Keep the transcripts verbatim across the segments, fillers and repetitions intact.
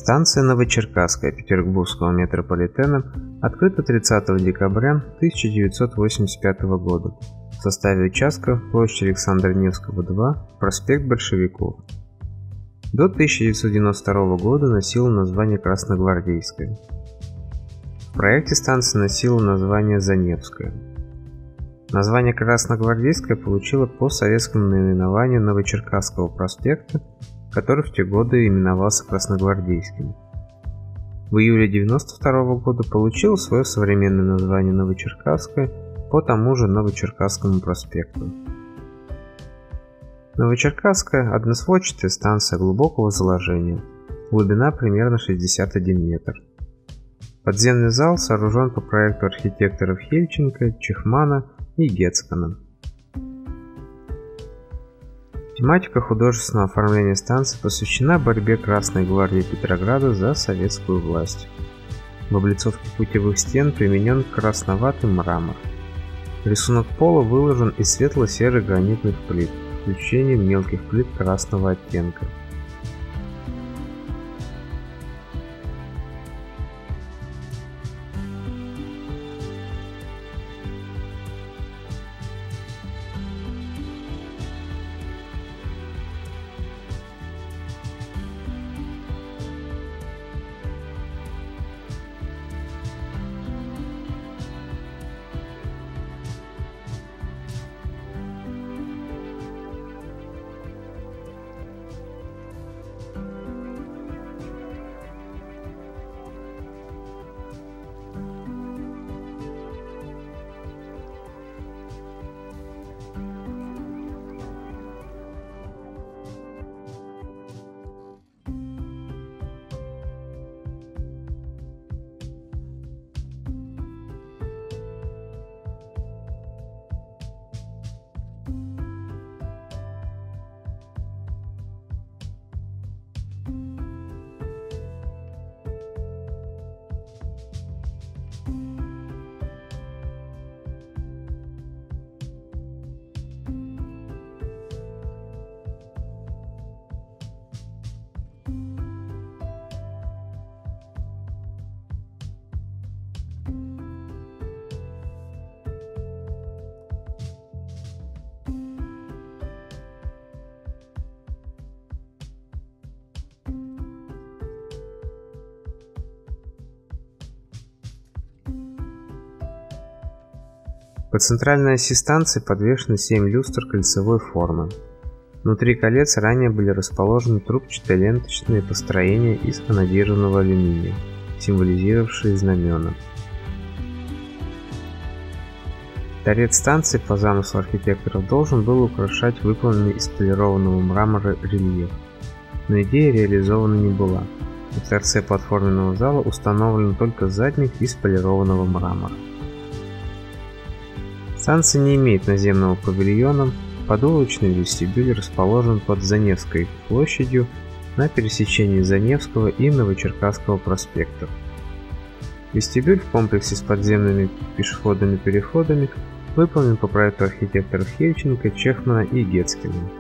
Станция Новочеркасская Петербургского метрополитена открыта тридцатого декабря тысяча девятьсот восемьдесят пятого года в составе участка площадь Александра Невского, два, проспект Большевиков. До тысяча девятьсот девяносто второго года носила название Красногвардейская. В проекте станция носила название Заневская. Название Красногвардейская получило по советскому наименованию Новочеркасского проспекта, который в те годы именовался Красногвардейским. В июле девяносто второго года получил свое современное название Новочеркасская по тому же Новочеркасскому проспекту. Новочеркасская – односводчатая станция глубокого заложения, глубина примерно шестьдесят один метр. Подземный зал сооружен по проекту архитекторов Хельченко, Чехмана и Гецкана. Тематика художественного оформления станции посвящена борьбе Красной гвардии Петрограда за советскую власть. В облицовке путевых стен применен красноватый мрамор. Рисунок пола выложен из светло-серых гранитных плит с включением мелких плит красного оттенка. По центральной оси станции подвешены семь люстр кольцевой формы. Внутри колец ранее были расположены трубчатые ленточные построения из анодированного алюминия, символизировавшие знамена. Торец станции по замыслу архитекторов должен был украшать выполненный из полированного мрамора рельеф, но идея реализована не была. На торце платформенного зала установлен только задник из полированного мрамора. Станция не имеет наземного павильона, подволочный вестибюль расположен под Заневской площадью на пересечении Заневского и Новочеркасского проспектов. Вестибюль в комплексе с подземными пешеходными переходами выполнен по проекту архитекторов Хельченко, Чехмана и Гецкина.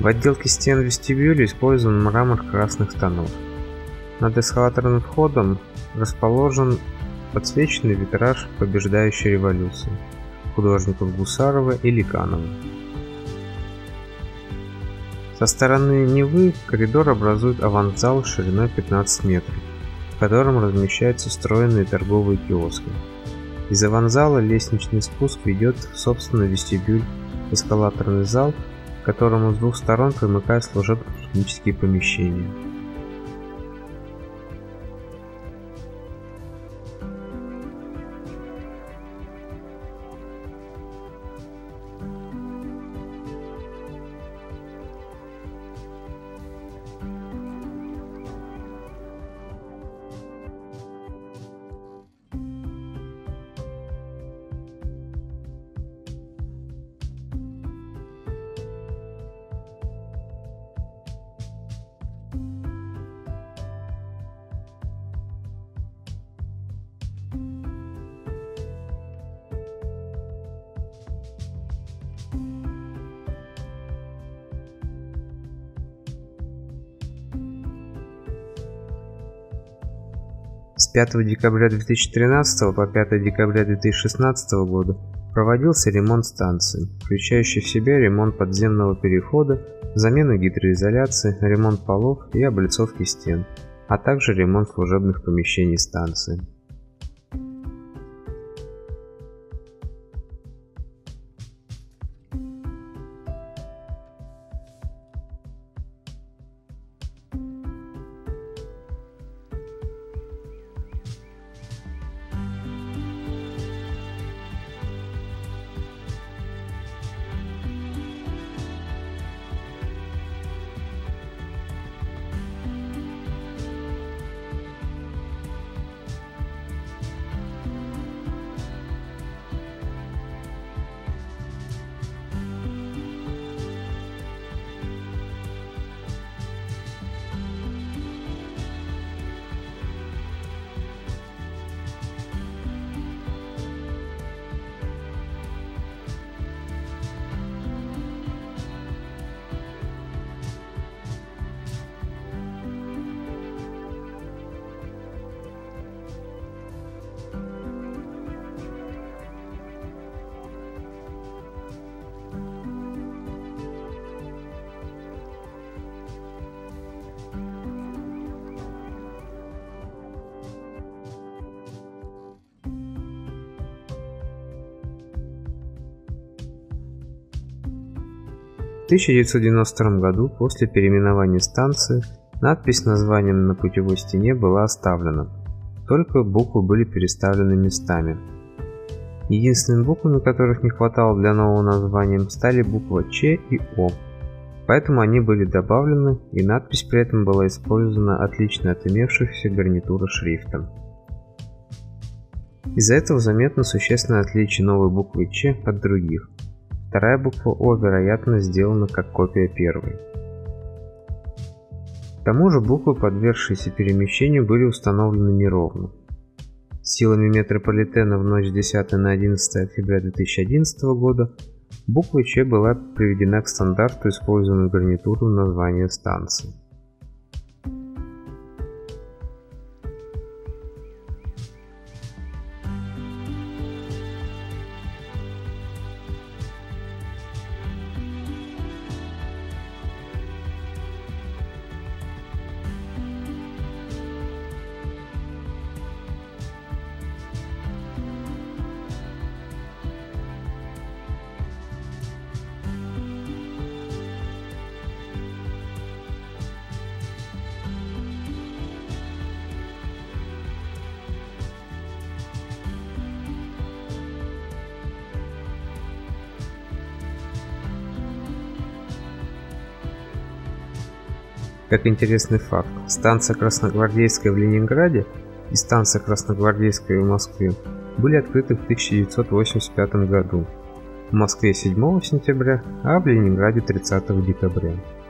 В отделке стен вестибюля использован мрамор красных тонов. Над эскалаторным входом расположен подсвеченный витраж «Побеждающей революции» художников Гусарова и Ликанова. Со стороны Невы коридор образует аванзал шириной пятнадцать метров, в котором размещаются встроенные торговые киоски. Из аванзала лестничный спуск ведет в собственный вестибюль, эскалаторный зал, к которому с двух сторон примыкают служебно-технические помещения. С пятого декабря две тысячи тринадцатого по пятое декабря две тысячи шестнадцатого года проводился ремонт станции, включающий в себя ремонт подземного перехода, замену гидроизоляции, ремонт полов и облицовки стен, а также ремонт служебных помещений станции. В тысяча девятьсот девяносто втором году, после переименования станции, надпись с названием на путевой стене была оставлена, только буквы были переставлены местами. Единственными буквами, которых не хватало для нового названия, стали буква Ч и О, поэтому они были добавлены, и надпись при этом была использована отлично от имевшихся гарнитура шрифта. Из-за этого заметно существенное отличие новой буквы Ч от других. Вторая буква О, вероятно, сделана как копия первой. К тому же буквы, подвергшиеся перемещению, были установлены неровно. Силами метрополитена в ночь с десятого на одиннадцатое октября две тысячи одиннадцатого года буква Ч была приведена к стандарту, используемому гарнитуру названия станции. Как интересный факт, станция Красногвардейская в Ленинграде и станция Красногвардейская в Москве были открыты в тысяча девятьсот восемьдесят пятом году, в Москве седьмого сентября, а в Ленинграде тридцатого декабря.